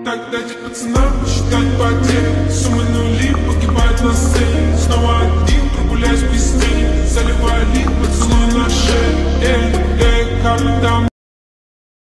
так дайте пацанам считать потери. Суммы нули погибают на сцене. Снова один, прогуляюсь без тени. Заливаю лик, поцелуй на шее. Эй, эй, как там